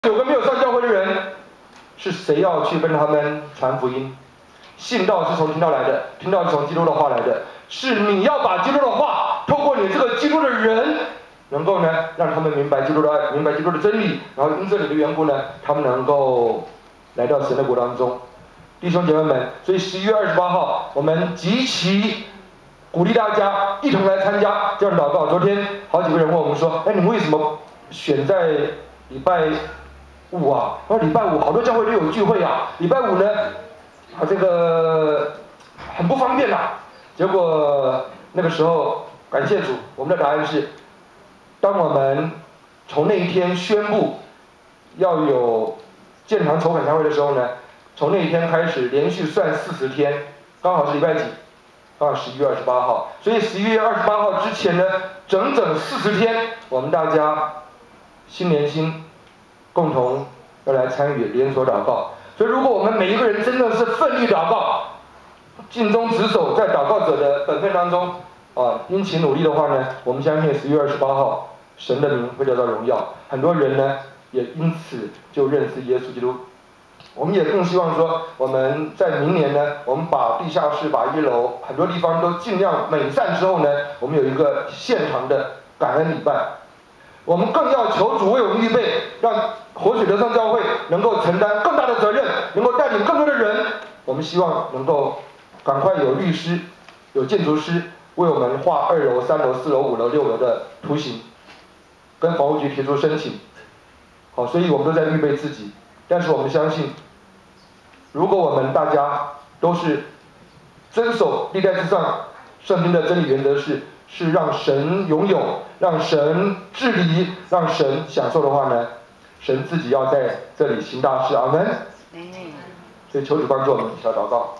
9个没有上教会的人，是谁要去跟他们传福音？信道是从听道来的，听道是从基督的话来的，是你要把基督的话，透过你这个基督的人，能够呢让他们明白基督的爱，明白基督的真理，然后因着你的缘故呢，他们能够来到神的国当中。弟兄姐妹们，所以11月28号，我们极其鼓励大家一同来参加这样的祷告。昨天好几个人问我们说：“哎，你们为什么选在礼拜5啊？”他说：“礼拜5好多教会都有聚会啊，礼拜5呢，这个很不方便呐。”结果那个时候，感谢主，我们的答案是：当我们从那一天宣布要有建堂筹款餐会的时候呢，从那一天开始连续算40天，刚好是礼拜几？刚好11月28号。所以11月28号之前呢，整整40天，我们大家心连心，共同要来参与连锁祷告。所以如果我们每一个人真的是奋力祷告，尽忠职守在祷告者的本分当中殷勤努力的话呢，我们相信11月28号神的名会得到荣耀，很多人呢也因此就认识耶稣基督。我们也更希望说，我们在明年呢，我们把地下室、把1楼很多地方都尽量美善之后呢，我们有一个现场的感恩礼拜。我们更要求主为我们预备，让活水得胜教会能够承担更大的责任，能够带领更多的人。我们希望能够赶快有律师、有建筑师为我们画2楼、3楼、4楼、5楼、6楼的图形，跟房屋局提出申请。好，所以我们都在预备自己。但是我们相信，如果我们大家都是遵守历代之上圣经的真理原则是让神拥有，让神治理，让神享受的话呢，神自己要在这里行大事。阿们。所以求主帮助我们，一起来祷告。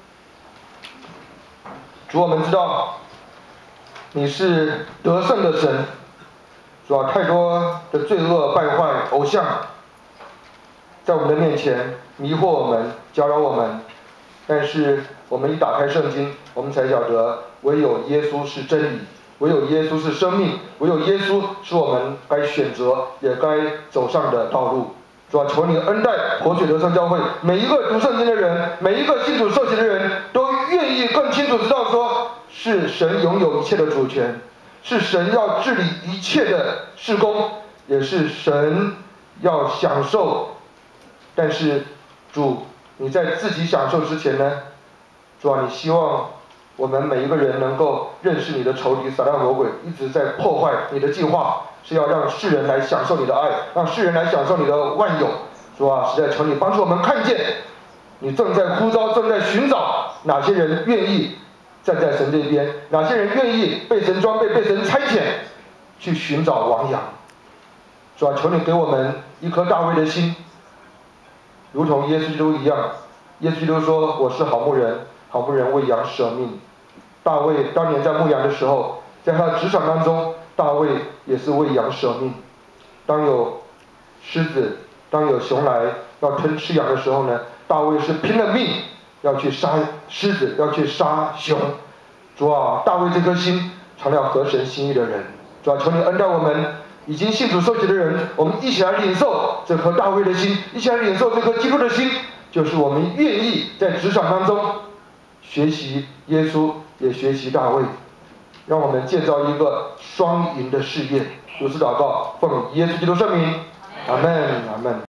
主，我们知道你是得胜的神，主啊，太多的罪恶败坏偶像在我们的面前迷惑我们，搅扰我们，但是我们一打开圣经，我们才晓得唯有耶稣是真理，唯有耶稣是生命，唯有耶稣是我们该选择也该走上的道路。主啊，求你恩待活水得胜教会每一个读圣经的人，每一个信主受洗的人都愿意更清楚知道说，是神拥有一切的主权，是神要治理一切的事工，也是神要享受。但是主，你在自己享受之前呢，主啊，你希望我们每一个人能够认识你的仇敌撒旦魔鬼一直在破坏你的计划，是要让世人来享受你的爱，让世人来享受你的万有。主啊，实在求你帮助我们看见你正在呼召，正在寻找哪些人愿意站在神这边，哪些人愿意被神装备，被神差遣去寻找亡羊。主啊，求你给我们一颗大卫的心，如同耶稣基督一样。耶稣基督说，我是好牧人，好牧人为羊舍命。大卫当年在牧羊的时候，在他的职场当中，大卫也是为羊舍命。当有狮子，当有熊来要吞吃羊的时候呢，大卫是拼了命要去杀狮子，要去杀熊。主啊，大卫这颗心成了合神心意的人。主啊，求你恩待我们已经信主受洗的人，我们一起来领受这颗大卫的心，一起来领受这颗基督的心，就是我们愿意在职场当中学习耶稣，也学习大卫，让我们建造一个双赢的事业。如此祷告，奉耶稣基督圣名，阿们，阿们。